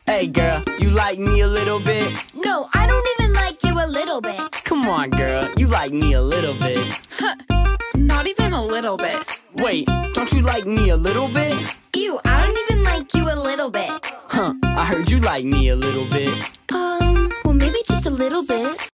Hey girl, you like me a little bit? No, I don't even like you a little bit. Come on girl, you like me a little bit. Not even a little bit. Wait, don't you like me a little bit? Ew, I don't even like you a little bit. I heard you like me a little bit. Well, maybe just a little bit.